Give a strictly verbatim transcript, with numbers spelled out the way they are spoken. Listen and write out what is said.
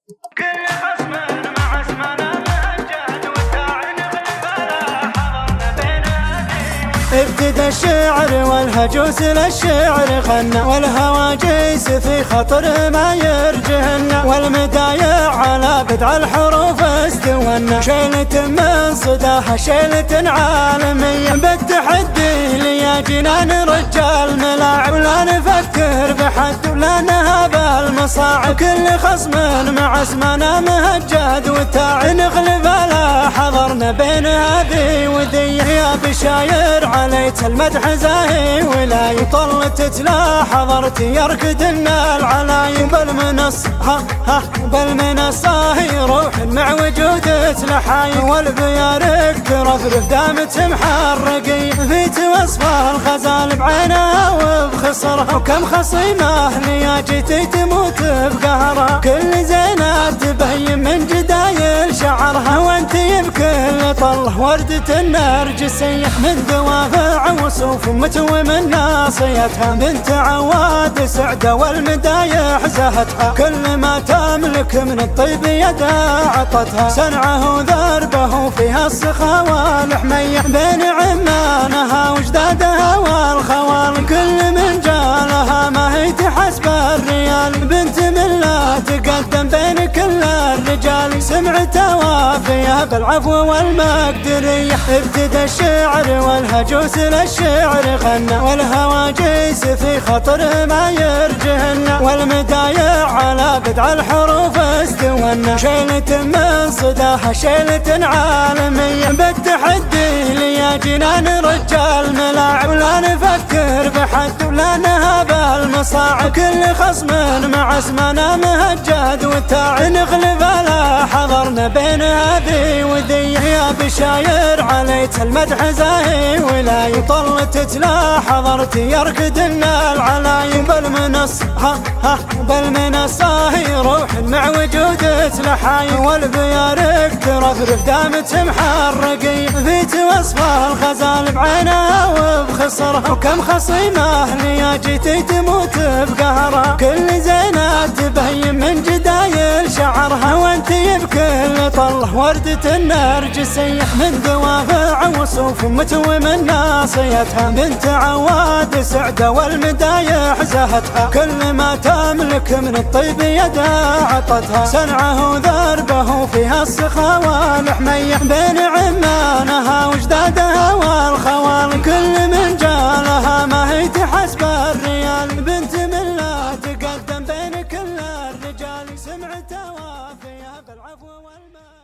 كل خصم مع اسمنا مهجد والتعن بالفلا حضرنا بنادي. ابتدى الشعر والهجوس للشعر غنى، والهواجيس في خطر ما يرجهن، والمدايع على بدع الحروف استونا، شيلة من صداها شيلة عالمية، بالتحدي ليا جنان رجال ملاعب، ولا نفكر بحد ولا نهاب المصاعب. كل خصم مع اسمنا مهجد والتاع نغلب لا حضرنا بين هذه وذي، يا بشاير عليت المدح زاهي ولاي، طلت تلا حضرت يركد لنا العلاي، بالمنص ها ها بالمنصة يروح مع وجودة لحاي، والبيارك ترفرف دامت محرقي، في توصفه الغزال بعينها وبخصرها، وكم خصيمه ليا جيتي تموت بقهرها، كل زينة تبين من جدايل شعرها، وانت بكل طله وردة النرجسية، من دوافع وصوف متوي من ناصيتها، بنت عواد سعدة والمدايح زهتها، كل ما تملك من الطيب يدا عطتها، سنعه ذربه فيها السخا والحمية، بين عمانها وجدادها والخوال، كل من جالها ما هي تحسب الريال، بنت من لا تقدم بين كل الرجال، سمعت وافية بالعفو والمقدرية. ابتدى الشعر والهجوس للشعر غنى، والهواجيس في خطر ما يرجهن، والمدايع على بدع الحروف استونا، شيلة من صداها شيلة عالمية، بالتحدي ليا جنان رجال ملاعب، ولا نفكر بحد ولا نهاب المصاعب. كل خصم مع اسمنا مهجد والتاع نغلب لا حضرنا بين هذه وذي، يا بشاير عليت المدح زاهي ولاي، طلت تلا حضرت يركد لنا العلاي، بالمنص ها ها بالمنصة يروح مع وجودة لحاي، والبيارك ترفرف دامت محرقي، في توصفه الغزال بعينها وبخصرها، وكم خصيمه ليا جيتي تموت بقهرها، كل زينة تبين من جدايل شعرها، وانت بكل طله وردة النرجسية، من دوافع وصوف متوي من ناصيتها، بنت عواد سعدة والمدايح زهتها، كل ما تملك من الطيب يدا عطتها، سنعه ذربه فيها السخا والحمية، بين عمانها وجدادها والخوال، كل من جالها ما هي تحسب الريال، بنت من لا تقدم بين كل الرجال، سمعت وافية بالعفو والمال.